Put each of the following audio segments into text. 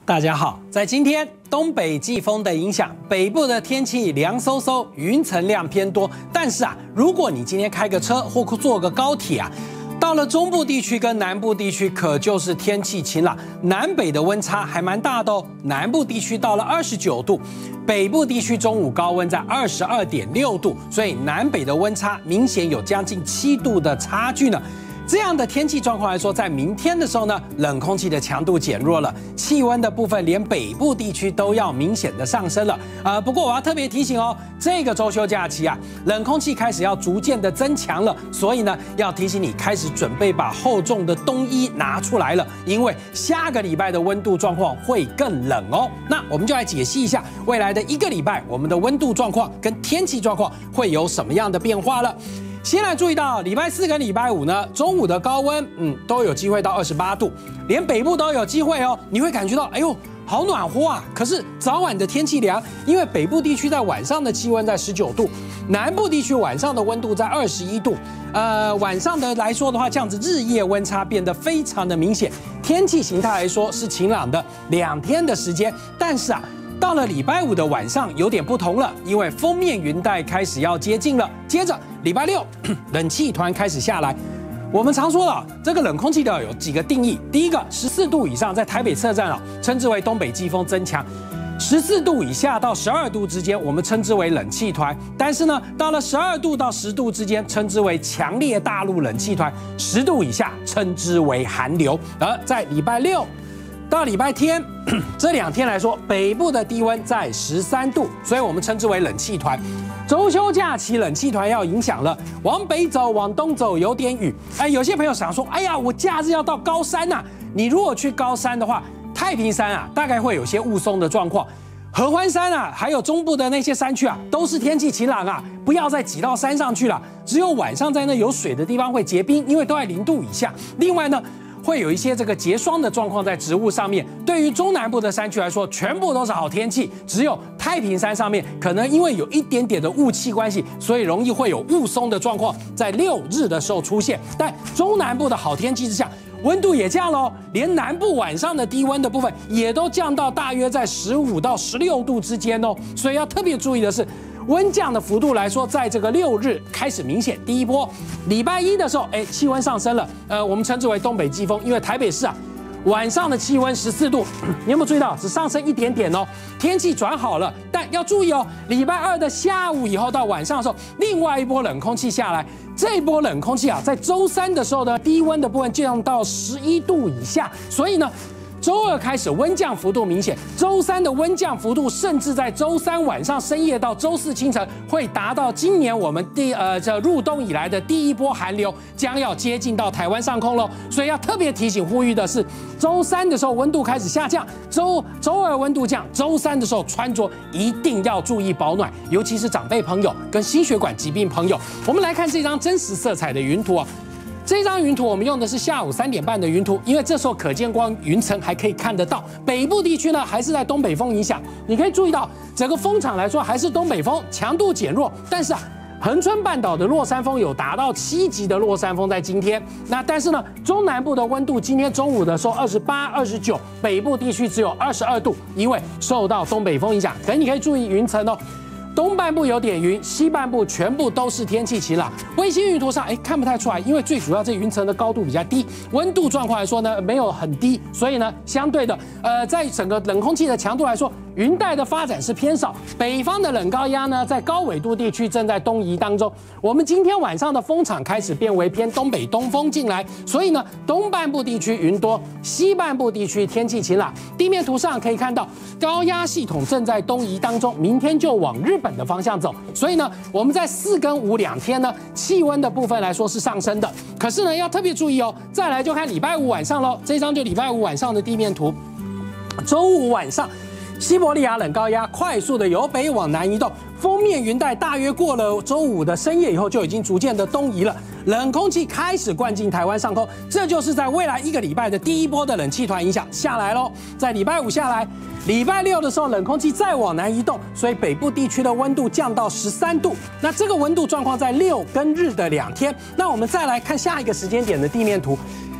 大家好，在今天东北季风的影响，北部的天气凉飕飕，云层量偏多。但是如果你今天开个车或坐个高铁到了中部地区跟南部地区，可就是天气晴朗，南北的温差还蛮大的哦。南部地区到了29度，北部地区中午高温在22.6度，所以南北的温差明显有将近7度的差距呢。这样的天气状况来说，在明天的时候呢，冷空气的强度减弱了，气温的部分连北部地区都要明显的上升了。不过我要特别提醒哦，这个周休假期冷空气开始要逐渐的增强了，所以呢，要提醒你开始准备把厚重的冬衣拿出来了，因为下个礼拜的温度状况会更冷哦。那我们就来解析一下未来的1个礼拜，我们的温度状况跟天气状况会有什么样的变化了。先来注意到礼拜4跟礼拜5呢，中午的高温，都有机会到28度，连北部都有机会哦。你会感觉到，哎呦，好暖和啊！可是早晚的天气凉，因为北部地区在晚上的气温在19度，南部地区晚上的温度在21度。晚上的来说的话，这样子日夜温差变得非常的明显。天气形态来说是晴朗的2天的时间，但是到了礼拜5的晚上有点不同了，因为锋面云带开始要接近了。接着礼拜6，冷气团开始下来。我们常说了，这个冷空气的有几个定义。第一个，14度以上，在台北车站称之为东北季风增强；14度以下到12度之间，我们称之为冷气团。但是呢，到了12度到10度之间，称之为强烈大陆冷气团；10度以下，称之为寒流。而在礼拜6到礼拜天这2天来说，北部的低温在13度，所以我们称之为冷气团。周休假期冷气团要影响了，往北走，往东走有点雨。有些朋友想说，哎呀，我假日要到高山你如果去高山的话，太平山大概会有些雾凇的状况。合欢山还有中部的那些山区都是天气晴朗不要再挤到山上去了。只有晚上在那有水的地方会结冰，因为都在0度以下。另外呢，会有一些这个结霜的状况在植物上面。对于中南部的山区来说，全部都是好天气，只有太平山上面可能因为有一点点的雾气关系，所以容易会有雾凇的状况在6日的时候出现。但中南部的好天气之下，温度也降了连南部晚上的低温的部分也都降到大约在15到16度之间所以要特别注意的是，温降的幅度来说，在这个6日开始明显。第一波，礼拜1的时候，气温上升了，我们称之为东北季风，因为台北市晚上的气温14度，你有没有注意到只上升一点点天气转好了，但要注意礼拜2的下午以后到晚上的时候，另外一波冷空气下来，这一波冷空气在周3的时候呢，低温的部分降到11度以下，所以呢，周2开始温降幅度明显，周3的温降幅度甚至在周3晚上深夜到周4清晨会达到今年我们入冬以来的第一波寒流将要接近到台湾上空喽。所以要特别提醒呼吁的是，周3的时候温度开始下降，周2温度降，周3的时候穿着一定要注意保暖，尤其是长辈朋友跟心血管疾病朋友。我们来看这张真实色彩的云图这张云图我们用的是下午3点半的云图，因为这时候可见光云层还可以看得到。北部地区呢还是在东北风影响，你可以注意到整个风场来说还是东北风，强度减弱，但是恒春半岛的落山风有达到7级的落山风在今天。但是呢，中南部的温度今天中午的时候28、29，北部地区只有22度，因为受到东北风影响。可是你可以注意云层东半部有点云，西半部全部都是天气晴朗。卫星云图上看不太出来，因为最主要这云层的高度比较低，温度状况来说呢没有很低，所以呢相对的在整个冷空气的强度来说，云带的发展是偏少。北方的冷高压呢在高纬度地区正在东移当中。我们今天晚上的风场开始变为偏东北东风进来，所以呢东半部地区云多，西半部地区天气晴朗。地面图上可以看到高压系统正在东移当中，明天就往日本的方向走，所以呢，我们在4跟52天呢，气温的部分来说是上升的。可是呢，要特别注意再来就看礼拜5晚上喽，这张就礼拜5晚上的地面图。周5晚上，西伯利亚冷高压快速的由北往南移动，锋面云带大约过了周5的深夜以后，就已经逐渐的东移了。冷空气开始灌进台湾上空，这就是在未来1个礼拜的第一波的冷气团影响下来喽。在礼拜5下来，礼拜6的时候冷空气再往南移动，所以北部地区的温度降到13度。那这个温度状况在6跟日的2天。那我们再来看下一个时间点的地面图。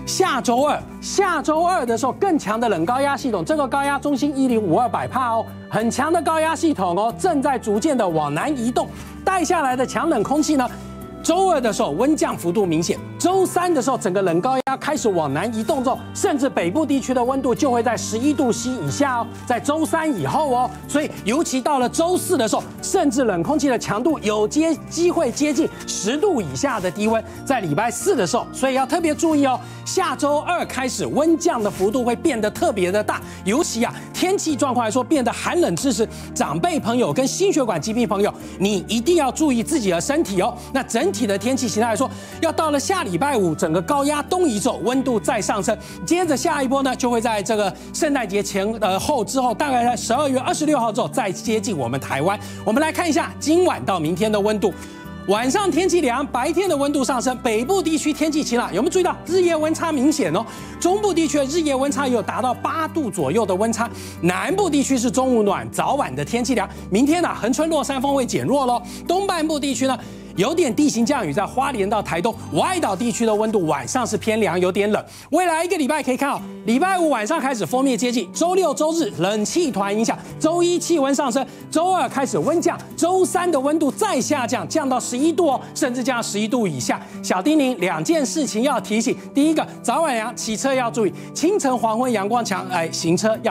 下周二的时候，更强的冷高压系统，这个高压中心105.2百帕哦，很强的高压系统哦，正在逐渐的往南移动，带下来的强冷空气呢，周二的时候温降幅度明显，周三的时候整个冷高压开始往南移动之后，甚至北部地区的温度就会在11度C 以下哦，在周三以后哦，所以尤其到了周四的时候，甚至冷空气的强度有机会接近10度以下的低温，在礼拜四的时候，所以要特别注意哦，下周二开始温降的幅度会变得特别的大，尤其天气状况来说变得寒冷之时，长辈朋友跟心血管疾病朋友，你一定要注意自己的身体哦。那整体的天气形态来说，要到了下礼拜五，整个高压东移之后，温度再上升，接着下一波呢，就会在这个圣诞节后之后，大概在12月26号之后再接近我们台湾。我们来看一下今晚到明天的温度。晚上天气凉，白天的温度上升，北部地区天气晴朗，有没有注意到日夜温差明显哦？中部地区的日夜温差也有达到8度左右的温差，南部地区是中午暖，早晚的天气凉。明天恒春落山风会减弱咯，东半部地区呢，有点地形降雨，在花莲到台东外岛地区的温度晚上是偏凉，有点冷。未来一个礼拜可以看礼拜五晚上开始锋面接近，周六周日冷气团影响，周一气温上升，周二开始温降，周三的温度再下降，降到11度哦，甚至降11度以下。小叮咛2件事情要提醒：第一个，早晚凉，骑车要注意；清晨黄昏阳光强，行车要。